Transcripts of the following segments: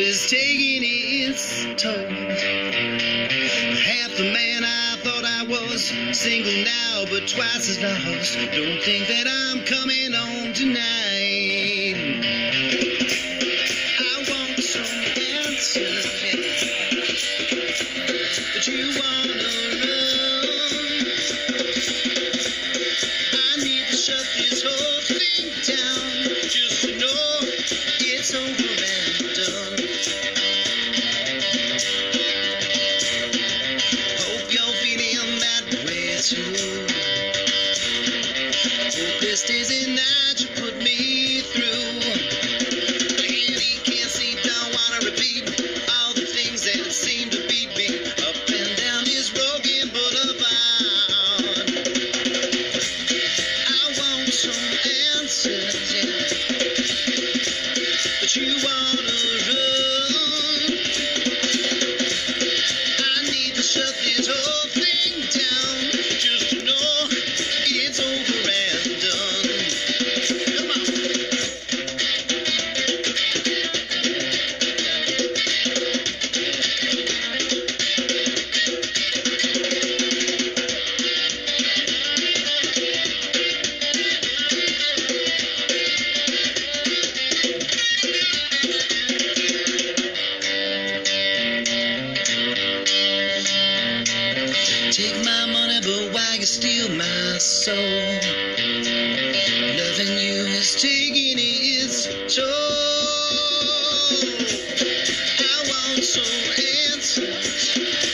is taking its toll. Half the man I thought I was, single now but twice as lost. Don't think that I'm coming home tonight. I want some answers, but you wanna run. I need to shut this whole thing down, just to know it's over and done. Hope you're feeling that way too. Hope this dizzy night you put me through. I can't eat, can't sleep, don't wanna repeat all the things that seem to beat me up and down this broken boulevard. I want some answers, yeah, but you wanna run. I need to shut this whole thing down, just to know it's over and done. Come on. Take my money, but why you steal my soul? Loving you is taking its toll. I want some answers,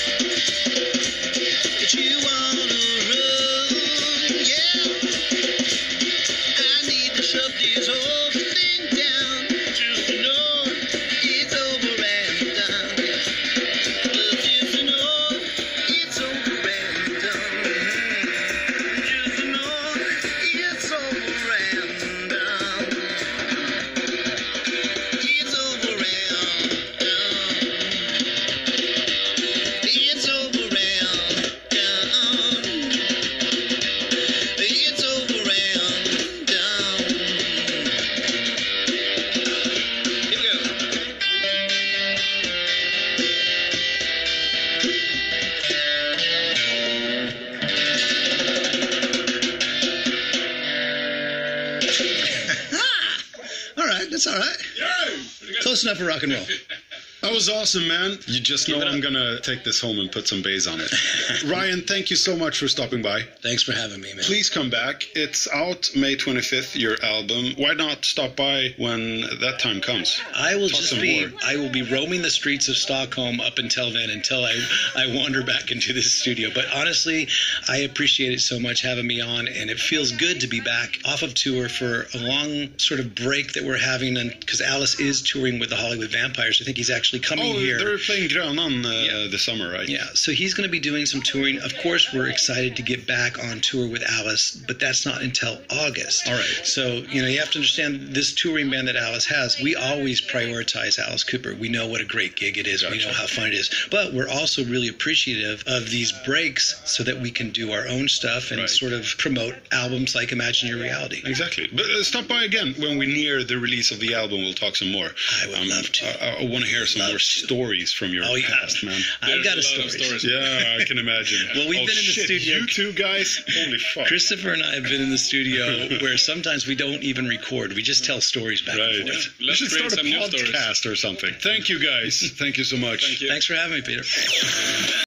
but you wanna run. Yeah, I need to shut this whole thing down, just to know it's over and done. Just to know it's over and done. Just to know it's over and done. It's over and done. It's over and done. It's over and done. Here we go. All right, that's all right. Close enough for rock and roll. That was awesome, man. You just know it I'm up. gonna take this home and put some bass on it. Ryan, thank you so much for stopping by. Thanks for having me, man. Please come back. It's out May 25th, your album. Why not stop by when that time comes? I will Talk just some be more. I will be roaming the streets of Stockholm up until then, until I wander back into this studio. But honestly, I appreciate it so much having me on, and it feels good to be back off of tour for a long sort of break that we're having, and because Alice is touring with the Hollywood Vampires. I think he's actually coming here. They're playing Grönan this summer, right? Yeah, so he's going to be doing some touring. Of course, we're excited to get back on tour with Alice, but that's not until August. All right. So, you have to understand this touring band that Alice has, we always prioritize Alice Cooper. We know what a great gig it is. We know how fun it is. But we're also really appreciative of these breaks so that we can do our own stuff and Right. sort of promote albums like Imagine Your Reality. Exactly. But stop by again when we near the release of the album. We'll talk some more. I would love to. I want to hear some more stories from your Oh, yeah. past, man. I've got a There's a lot of story. stories. Yeah, I can imagine. Well, we've been in the shit, studio. You two guys? Holy fuck. Christopher and I have been in the studio where sometimes we don't even record. We just tell stories back Right. and forth. You Let's should create start a some new stories. podcast or something. Thank you, guys. Thank you so much. Thank you. Thanks for having me, Peter.